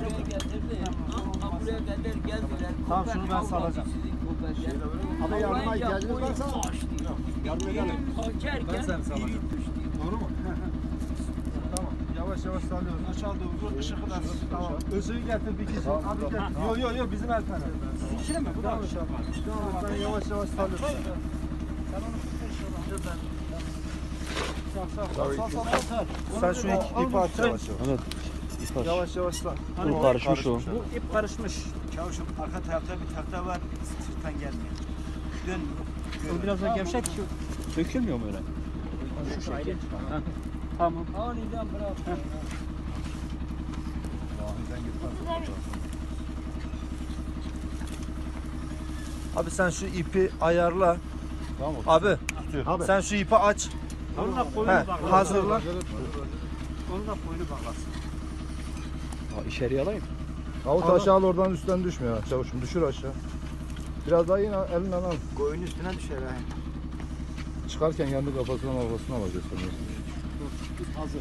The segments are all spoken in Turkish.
Buraya kadar geldiler. Tamam şunu ben salacağım. Ama yardıma ihtiyacınız varsa yardım edelim. Ben seni salacağım. Doğru mu? Tamam. Yavaş yavaş salıyoruz. Aşağı doğru ışığı kadar. Tamam. Işığı getir bir kişi. Abi gel. Yok bizim el fener. İçine mi? Bu da aşağı. Tamam ben yavaş yavaş salıyorum. Sen onu şuradan. Sen şu ipi aç yavaş yavaş. Evet. İp aç. Yavaş yavaş sal. Bu karışmış o. Bu ip karışmış. Çavuşum arka tarafta bir tahta var. Sırttan gelmiyor. Dön. O biraz daha gevşek. Dökülmüyor mu öyle? Şu şekil. Tamam. Aniden bırak. Abi sen şu ipi ayarla. Tamam. Abi Abi. sen şu ipi aç. Onunla koyunu bağlasın. Hazırla. Onunla koyunu bağlasın. İçeriye alayım. Davut aşağı al, oradan üstten düşmüyor ha çavuşum, düşür aşağı. Biraz daha yine elinden al. Koyun üstüne düşer ha. Çıkarken kendi kafasına alacağız. Hazır.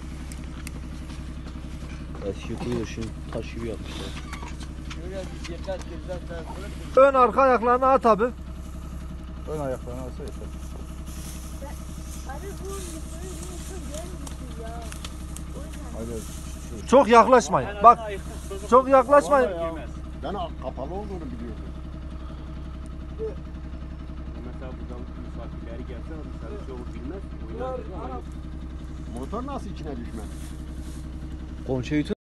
Eski kuyu şimdi taş gibi yapmışlar. Şöyle bir dikkat gözden Ön arka ayaklarını at abi. Ön ayaklarını alsa yeter. Abi bu yukarı gelmişsin ya. Hadi. Çok yaklaşmayın. Bak çok yaklaşmayın. Ben kapalı olduğunu biliyordum. Mesela buradan misafirleri gelse misafir çoğu bilmez. Motor nasıl içine düşmez? Konçayı